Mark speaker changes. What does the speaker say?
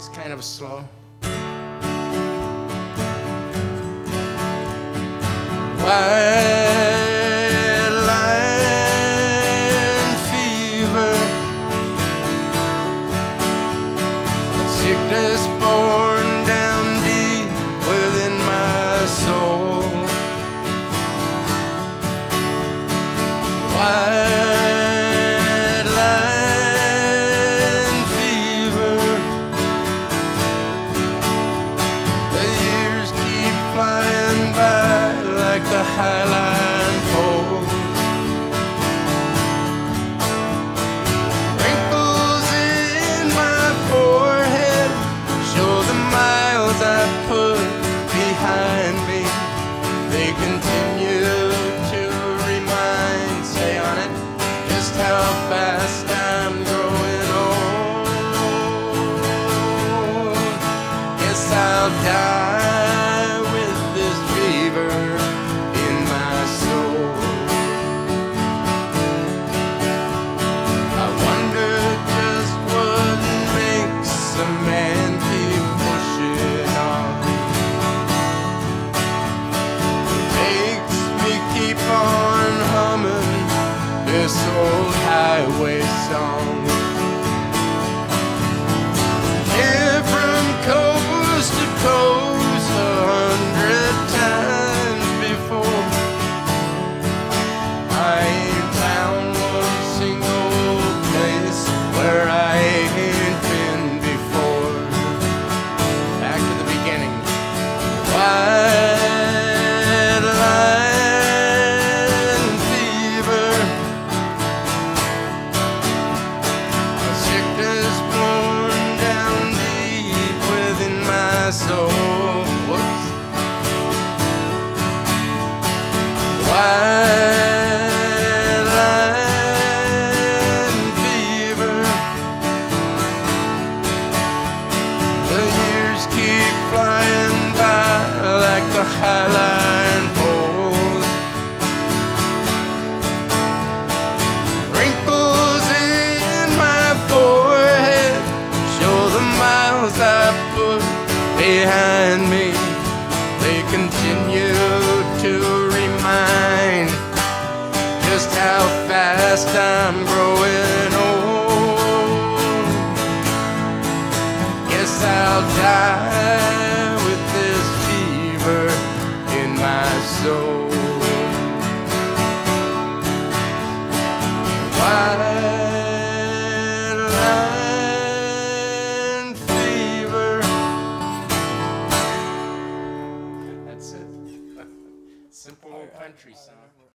Speaker 1: It's kind of slow. White line fever, sickness born down deep within my soul. White line fever, the years keep flying by like the highline poles. Wrinkles in my forehead show the miles I put behind me. They continue to remind, say on it, just how fast I'm growing old. Guess I'll die with this fever in my soul. I wonder just what makes a man keep pushing on, makes me keep on humming this old highway song. Here from coast to coast 100 times before, I ain't found one single place where I ain't been before. Back to the beginning. White line fever, a sickness born down deep within my soul. Whoops. White line fever, the years keep flying by like the highline poles. Wrinkles in my forehead show the miles I put behind me. They continue to remind just how fast I'm growing old. Guess I'll die with this fever in my soul. White line fever. That's it. Simple country song.